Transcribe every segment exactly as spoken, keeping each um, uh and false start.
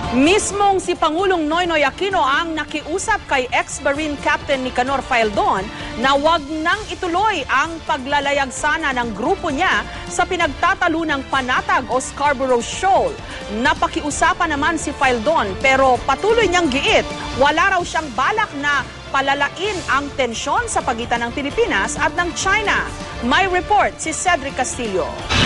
Mismong si Pangulong Noynoy Aquino ang nakiusap kay ex-Marine Captain Nicanor Faeldon na wag nang ituloy ang paglalayag sana ng grupo niya sa pinagtatalunang Panatag o Scarborough Shoal. Napakiusapan naman si Faeldon pero patuloy niyang giit, wala raw siyang balak na palalain ang tensyon sa pagitan ng Pilipinas at ng China. May report si Cedric Castillo.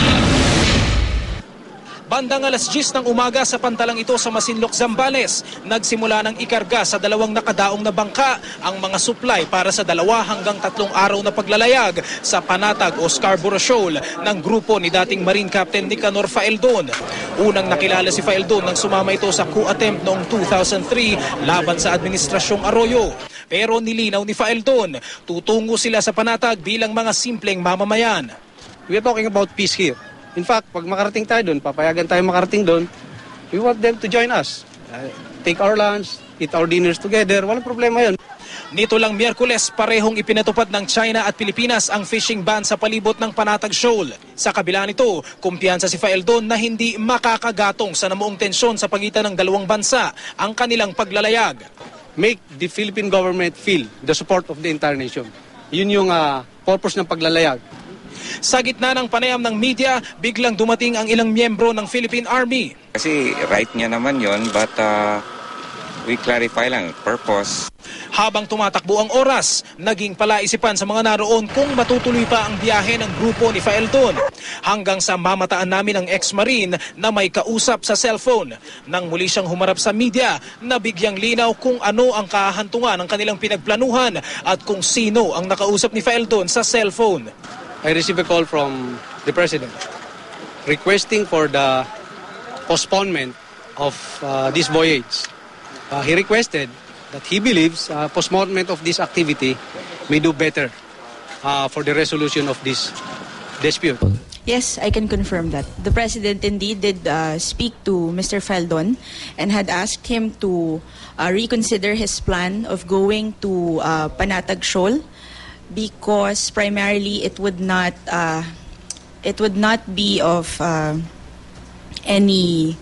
Bandang alas diyes ng umaga sa pantalang ito sa Masinloc, Zambales, nagsimula ng ikarga sa dalawang nakadaong na bangka ang mga supply para sa dalawa hanggang tatlong araw na paglalayag sa Panatag o Scarborough Shoal ng grupo ni dating Marine Captain Nicanor Faeldon. Unang nakilala si Faeldon nang sumama ito sa coup attempt noong two thousand three laban sa Administrasyong Arroyo. Pero nilinaw ni Faeldon, tutungo sila sa Panatag bilang mga simpleng mamamayan. We are talking about peace here. In fact, pag makarating tayo doon, papayagan tayo makarating doon, we want them to join us. Uh, take our lunch, eat our dinners together, walang problema yun. Nito lang Miyerkules, parehong ipinatupad ng China at Pilipinas ang fishing ban sa palibot ng Panatag Shoal. Sa kabila nito, kumpiyansa si Faeldon na hindi makakagatong sa namuong tensyon sa pagitan ng dalawang bansa ang kanilang paglalayag. Make the Philippine government feel the support of the entire nation. Yun yung uh, purpose ng paglalayag. Sa gitna ng panayam ng media, biglang dumating ang ilang miyembro ng Philippine Army. Kasi right niya naman yon, but uh, we clarify lang purpose. Habang tumatakbo ang oras, naging palaisipan sa mga naroon kung matutuloy pa ang biyahe ng grupo ni Faeldon. Hanggang sa mamataan namin ang ex-marine na may kausap sa cellphone. Nang muli siyang humarap sa media, nabigyang linaw kung ano ang kahantungan ng kanilang pinagplanuhan at kung sino ang nakausap ni Faeldon sa cellphone. I received a call from the President requesting for the postponement of uh, this voyage. Uh, he requested that he believes uh, postponement of this activity may do better uh, for the resolution of this dispute. Yes, I can confirm that. The President indeed did uh, speak to Mister Faeldon and had asked him to uh, reconsider his plan of going to uh, Panatag Shoal, because primarily it would not uh, it would not be of uh, any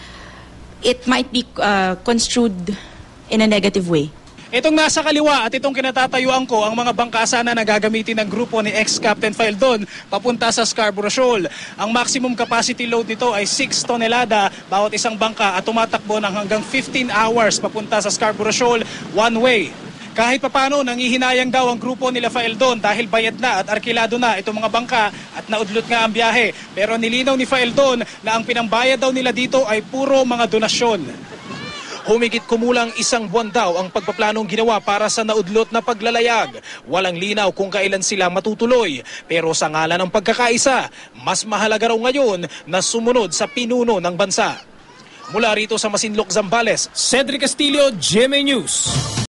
it might be uh, construed in a negative way. Itong nasa kaliwa at itong kinatatayuan ko ang mga bangka sana na gagamitin ng grupo ni ex-Captain Faeldon papunta sa Scarborough Shoal. Ang maximum capacity load nito ay six tonelada bawat isang bangka at tumatakbo ng hanggang fifteen hours papunta sa Scarborough Shoal one way. Kahit papano, nangihinayang daw ang grupo nila Faeldon dahil bayad na at arkilado na itong mga bangka at naudlot nga ang biyahe. Pero nilinaw ni Faeldon na ang pinambayad daw nila dito ay puro mga donasyon. Humigit kumulang isang buwan daw ang pagpaplanong ginawa para sa naudlot na paglalayag. Walang linaw kung kailan sila matutuloy. Pero sa ngalan ng pagkakaisa, mas mahalaga raw ngayon na sumunod sa pinuno ng bansa. Mula rito sa Masinloc, Zambales, Cedric Castillo, G M A News.